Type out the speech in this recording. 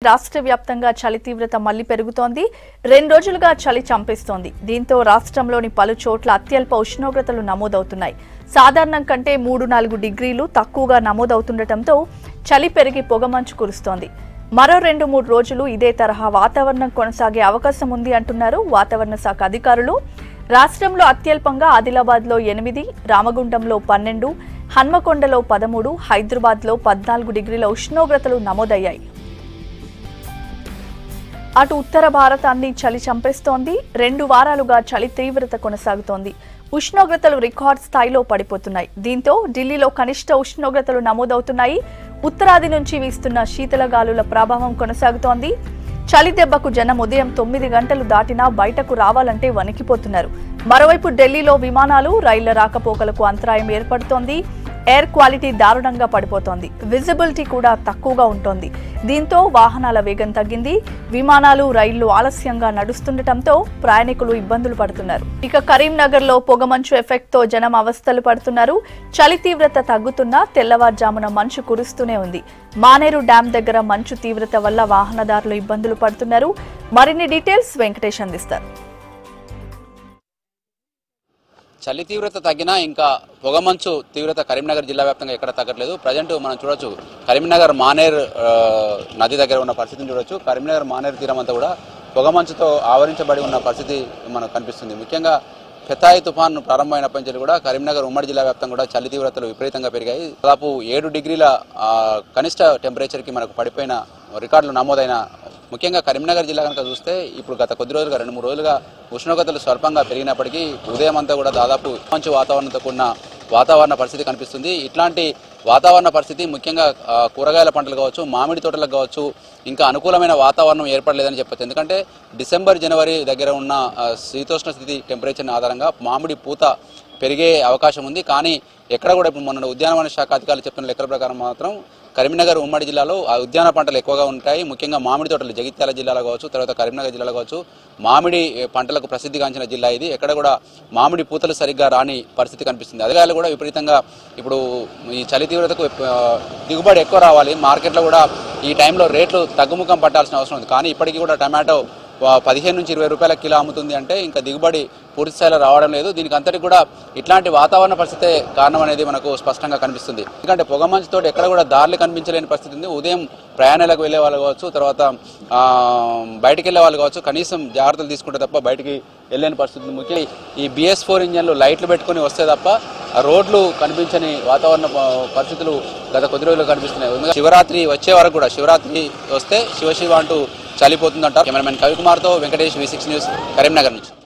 రాష్ట్ర వ్యాప్తంగా చలి తీవ్రత మళ్లీ పెరుగుతోంది. 2 రోజులుగా చలి చంపేస్తోంది. దీంతో రాష్ట్రంలోని పలు చోట్ల అత్యల్ప ఉష్ణోగ్రతలు నమోదవుతున్నాయి. సాధారణం కంటే 3-4 డిగ్రీలు తక్కువగా నమోదవుతుండటంతో చలి పెరిగి పొగమంచు కురుస్తోంది. మరో 2-3 రోజులు ఇదే తరహా వాతావరణం కొనసాగే అవకాశం ఉంది అంటున్నారు వాతావరణ శాఖ అధికారులు. రాష్ట్రంలో అత్యల్పంగా ఆదిలాబాద్లో 8, రామగుండంలో 12, హన్మకొండలో 13, హైదరాబాద్లో 14 డిగ్రీల ఉష్ణోగ్రతలు నమోదయ్యాయి. అటు ఉత్తర భారతాన్ని చలి చంపేస్తోంది. 2 వారాలుగా చలి తీవ్రత కొనసాగుతోంది. ఉష్ణోగ్రతలు రికార్డ్ స్థాయిలో పడిపోతున్నాయి. దీంతో ఢిల్లీలో కనిష్ట ఉష్ణోగ్రతలు నమోదవుతున్నాయి. ఉత్తరాది నుంచి వీస్తున్న శీతల గాలుల ప్రభావం కొనసాగుతోంది. చలి దెబ్బకు జనం ఉదయం 9 గంటలు దాటినా బయటకు రావాలంటే వణికిపోతున్నారు. మరోవైపు ఢిల్లీలో విమానాలు, రైళ్ల రాకపోకలకు అంతరాయం ఏర్పడుతోంది. ఎయిర్ క్వాలిటీ దారుణంగా పడిపోతోంది. విజిబిలిటీ కూడా తక్కువగా ఉంటోంది. దీంతో వాహనాల వేగం తగ్గింది. విమానాలు, రైళ్లు ఆలస్యంగా నడుస్తుండటంతో ప్రయాణికులు ఇబ్బందులు పడుతున్నారు. ఇక కరీంనగర్లో పొగమంచు ఎఫెక్ట్ తో జనం అవస్థలు పడుతున్నారు. చలి తీవ్రత తగ్గుతున్నా తెల్లవారుజామున మంచు కురుస్తూనే ఉంది. మానేరు డ్యాం దగ్గర మంచు తీవ్రత వల్ల వాహనదారులు ఇబ్బందులు పడుతున్నారు. మరిన్ని డీటెయిల్స్ వెంకటేష్ అందిస్తారు. చలి తీవ్రత తగ్గినా ఇంకా పొగమంచు తీవ్రత కరీంనగర్ జిల్లా వ్యాప్తంగా ఎక్కడ తగ్గట్లేదు. ప్రజెంట్ మనం చూడొచ్చు కరీంనగర్ మానేర్ నది దగ్గర ఉన్న పరిస్థితిని చూడొచ్చు. కరీంనగర్ మానేర్ తీరం అంతా కూడా పొగమంచుతో ఆవరించబడి ఉన్న పరిస్థితి మనకు కనిపిస్తుంది. ముఖ్యంగా పెతాయి తుఫాను ప్రారంభమైనప్పటి నుంచి కూడా కరీంనగర్ ఉమ్మడి జిల్లా వ్యాప్తంగా కూడా చలి తీవ్రతలు విపరీతంగా పెరిగాయి. దాదాపు 7 డిగ్రీల కనిష్ట టెంపరేచర్కి మనకు పడిపోయిన రికార్డులు నమోదైన ముఖ్యంగా కరీంనగర్ జిల్లా కనుక చూస్తే ఇప్పుడు గత కొద్ది రోజులుగా 2-3 రోజులుగా ఉష్ణోగ్రతలు స్వల్పంగా పెరిగినప్పటికీ ఉదయం అంతా కూడా దాదాపు మంచు వాతావరణంతో కూడిన వాతావరణ పరిస్థితి కనిపిస్తుంది. ఇట్లాంటి వాతావరణ పరిస్థితి ముఖ్యంగా కూరగాయల పంటలు కావచ్చు, మామిడి తోటలకు కావచ్చు ఇంకా అనుకూలమైన వాతావరణం ఏర్పడలేదని చెప్పచ్చు. ఎందుకంటే డిసెంబర్, జనవరి దగ్గర ఉన్న శీతోష్ణ స్థితి టెంపరేచర్ ఆధారంగా మామిడి పూత పెరిగే అవకాశం ఉంది. కానీ ఎక్కడ కూడా ఇప్పుడు మొన్న ఉద్యానవన శాఖ అధికారులు చెప్తున్న లెక్కల ప్రకారం మాత్రం కరీంనగర్ ఉమ్మడి జిల్లాలో ఉద్యాన పంటలు ఎక్కువగా ఉంటాయి. ముఖ్యంగా మామిడి తోటలు జగిత్యాల జిల్లాలో కావచ్చు, తర్వాత కరీంనగర్ జిల్లాలో కావచ్చు మామిడి పంటలకు ప్రసిద్ధిగాంచిన జిల్లా ఇది. ఎక్కడ కూడా మామిడి పూతలు సరిగ్గా రాని పరిస్థితి కనిపిస్తుంది. అధికారులు కూడా విపరీతంగా ఇప్పుడు ఈ చలి తీవ్రతకు దిగుబడి ఎక్కువ రావాలి. మార్కెట్లో కూడా ఈ టైంలో రేట్లు తగ్గుముఖం పట్టాల్సిన అవసరం ఉంది. కానీ ఇప్పటికీ కూడా టమాటో 15 నుంచి 20 రూపాయల కిలో అమ్ముతుంది. అంటే ఇంకా దిగుబడి పూర్తి స్థాయిలో రావడం లేదు. దీనికి అంతటి కూడా ఇట్లాంటి వాతావరణ పరిస్థితి కారణం అనేది మనకు స్పష్టంగా కనిపిస్తుంది. ఎందుకంటే పొగమంచుతో ఎక్కడ కూడా దారులు కనిపించలేని పరిస్థితి ఉంది. ఉదయం ప్రయాణాలకు వెళ్ళే వాళ్ళు కావచ్చు, తర్వాత బయటికి వెళ్ళే వాళ్ళు కావచ్చు కనీసం జాగ్రత్తలు తీసుకుంటే తప్ప బయటికి వెళ్ళలేని పరిస్థితి. ముఖ్యంగా ఈ BS4 ఇంజన్లు లైట్లు పెట్టుకుని వస్తే తప్ప రోడ్లు కనిపించని వాతావరణ పరిస్థితులు గత కొద్ది రోజులు కనిపిస్తున్నాయి. శివరాత్రి వచ్చే వరకు కూడా శివరాత్రి వస్తే శివ అంటూ చలిపోతుందంటారు. కెమెరామెన్ కవికుమార్తో వెంకటేష్, V6 న్యూస్, కరీంనగర్ నుంచి.